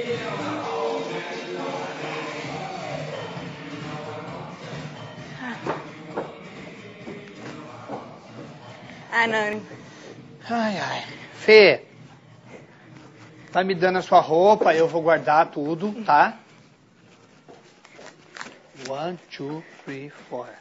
Ah, não. Ai, ai. Fê, vai me dando a sua roupa, eu vou guardar tudo, tá? 1, 2, 3, 4.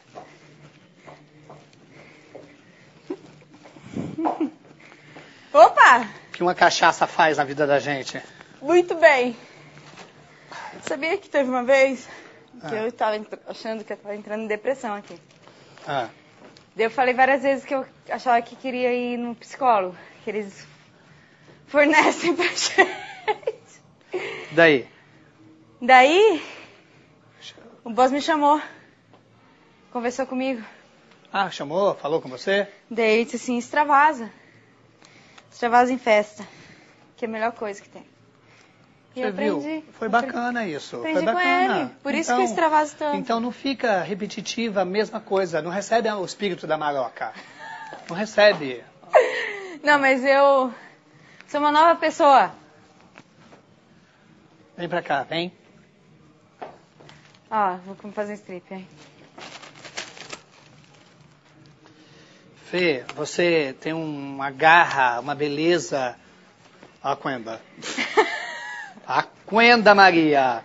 Opa! O que uma cachaça faz na vida da gente? Muito bem. Sabia que teve uma vez que eu estava achando que eu estava entrando em depressão aqui. Ah, Daí eu falei várias vezes que eu achava que queria ir no psicólogo, que eles fornecem pra gente. daí? Daí, o boss me chamou, conversou comigo. Ah, chamou? Falou com você? Daí ele disse assim, extravasa. Extravasa em festa, que é a melhor coisa que tem. E Você eu aprendi. viu? Foi bacana isso. Aprendi Foi com bacana. ele. Por isso que eu extravaso tanto. Então não fica repetitiva a mesma coisa. Não recebe o espírito da maroca. Não recebe. Não, mas eu sou uma nova pessoa. Vem pra cá, vem. Ó, vou fazer strip, hein? Fê, você tem uma garra, uma beleza. A Quenda. A Quenda, Maria.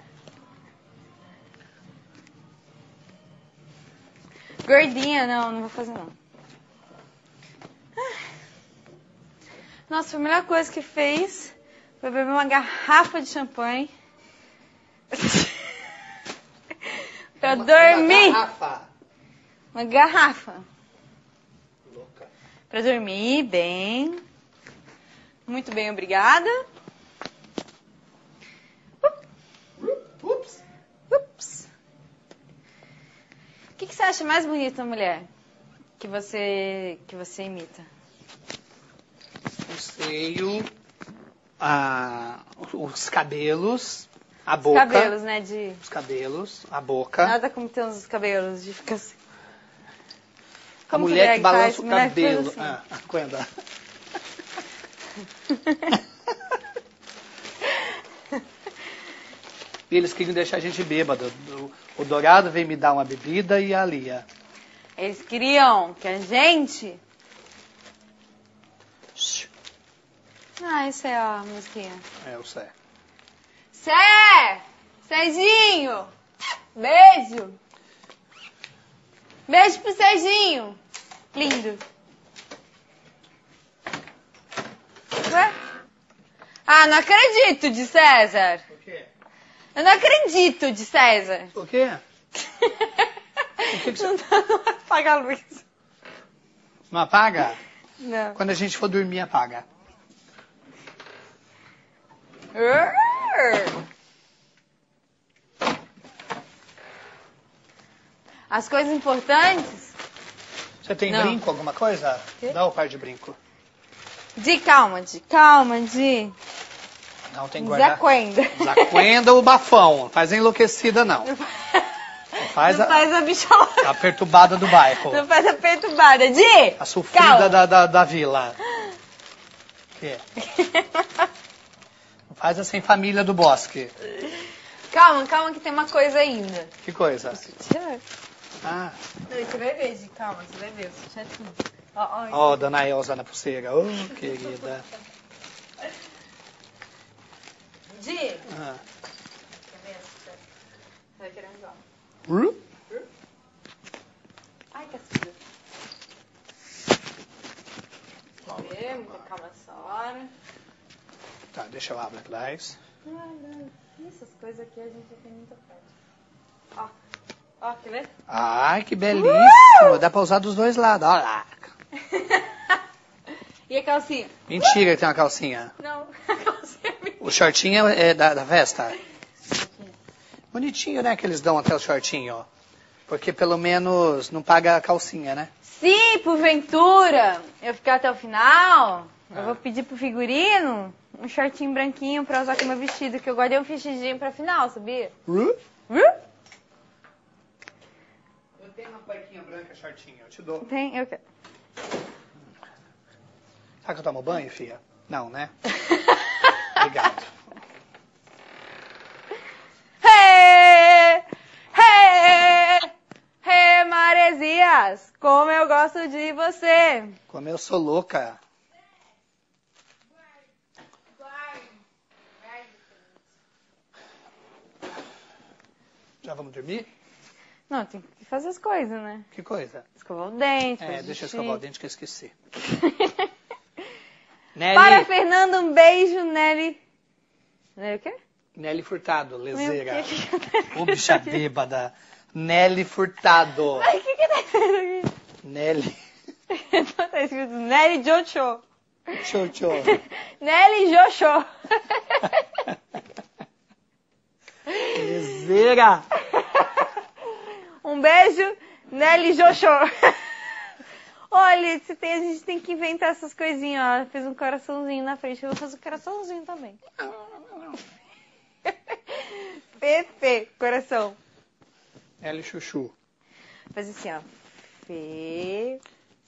Gordinha, não vou fazer não. Nossa, foi a melhor coisa que fez foi beber uma garrafa de champanhe. Pra dormir. Uma garrafa. Uma garrafa. Louca. Pra dormir bem. Muito bem, obrigada. Ups. Ups. O que você acha mais bonito na mulher que você imita? O seio, os cabelos, a Os boca. cabelos, né? Os cabelos, a boca. Nada como ter uns cabelos de ficar assim. A Como mulher que drag balança faz? o Mulher que faz cabelo. assim. Ah, a Quenda. E eles queriam deixar a gente bêbado. O Dourado veio me dar uma bebida e a Lia. Eles queriam que a gente... Ah, isso é a musiquinha. É, eu sei. Serginho! Beijo! Beijo pro Serginho! Lindo! Ué? Ah, não acredito de César! O quê? Eu não acredito de César! O quê? O que você... Não apaga a luz. Não apaga? Não. Quando a gente for dormir, apaga. As coisas importantes... Você tem Não. brinco, alguma coisa? Quê? Dá o par de brinco. Calma. Não, tem que guardar. Zaquenda. Zaquenda ou bafão. Faz a enlouquecida, não. Faz Não faz a bichola. a perturbada do bairro. Não faz a perturbada. A sofrida da vila. Que? Não faz a sem família do bosque. Calma que tem uma coisa ainda. Que coisa? Sutiã. Ah, Não, você vai ver, Gi. Calma, você vai ver. O sutiã aqui. ó, dona Elza na pulseira. Ô, querida. Gi. Ah. Quer ver essa sutiã? Vai querer usar. Ai, que suja. Quer ver? Muita calma nessa hora. Tá, deixa eu abrir atrás. Essas coisas aqui a gente já tem muita prática. Ó, quer ver? Ai, que belíssimo. Dá pra usar dos dois lados. Olha lá. E a calcinha? Mentira que tem uma calcinha. Não, a calcinha é minha. O shortinho é da festa. Bonitinho, né, que eles dão até o shortinho, ó. Porque pelo menos não paga a calcinha, né? Se porventura eu ficar até o final, eu vou pedir pro figurino um shortinho branquinho pra usar com meu vestido, que eu guardei um vestidinho pra final, sabia? Eu tenho uma cuequinha branca shortinho, eu te dou. Tem, eu quero. Sabe que eu tomo banho, filha? Não, né? Obrigado. você. Como eu sou louca. Já vamos dormir? Não, tem que fazer as coisas, né? Que coisa? Escovar o dente. Deixa eu escovar o dente que eu esqueci. Para Fernanda, um beijo, Nelly. Nelly o quê? Nelly Furtado, lezeira. Meu, que Ô, bicha bêbada. Nelly Furtado. Ai, o que tá escrito aqui? Nelly. Tá escrito Nelly Jocho. Tchau. Nelly Jocho. Lezeira. Um beijo, Nelly Jocho. Olha, a gente tem que inventar essas coisinhas, ó. Ela fez um coraçãozinho na frente, eu vou fazer um coraçãozinho também. Pepe, coração. Nelly Chuchu. Faz assim, ó. Fê.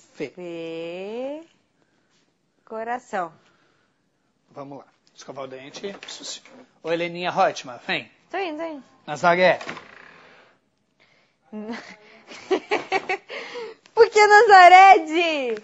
Coração. Vamos lá. Escovar o dente. Ô, Heleninha Reutemann, vem. Tô indo. Nazaré. Por que Nazaré?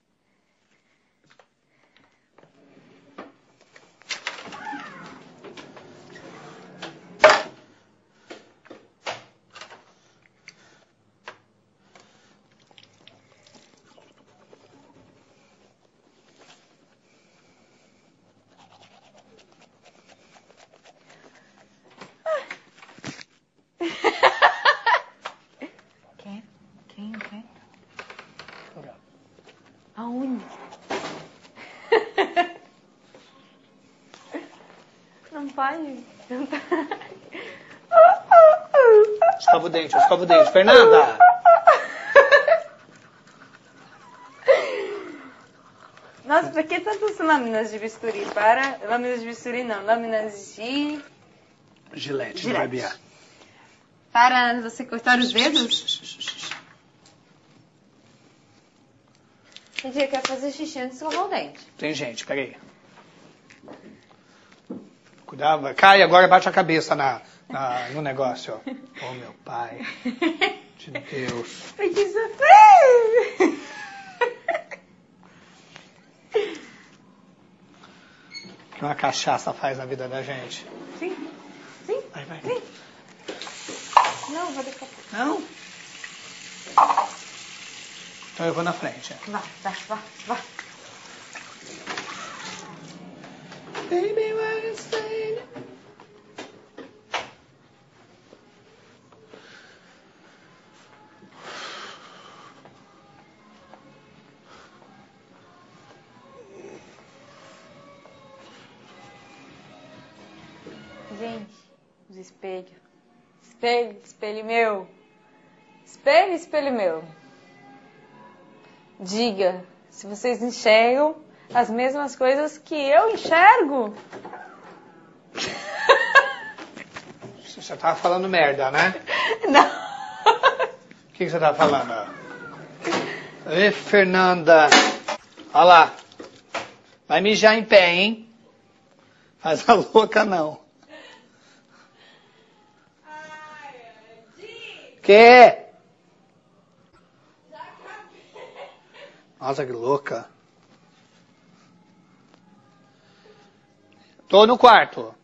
Quem? Aonde? Não pode. Escova o dente. Fernanda! Nossa, por que tantas lâminas de bisturi? Lâminas de bisturi não, lâminas de... Gilete. De barbear. Para você cortar os dedos? Gente, eu quero fazer xixi antes de escovar o dente. Tem gente, peraí. Cuidado, cai agora, bate a cabeça no negócio, ó. Oh, meu pai. De Deus. Que sofrer! O que uma cachaça faz na vida da gente? Sim. Vai. Sim. Não, vou deixar. Não? Então eu vou na frente. Vai. Baby, what you say? Gente, os espelhos. Espelho meu. Espelho meu. Diga se vocês enxergam as mesmas coisas que eu enxergo. Você tava falando merda, né? Não. O que você tava falando? Ê, Fernanda. Olha lá. Vai mijar em pé, hein? Faz a louca, não. Que? Nossa, que louca. Tô no quarto.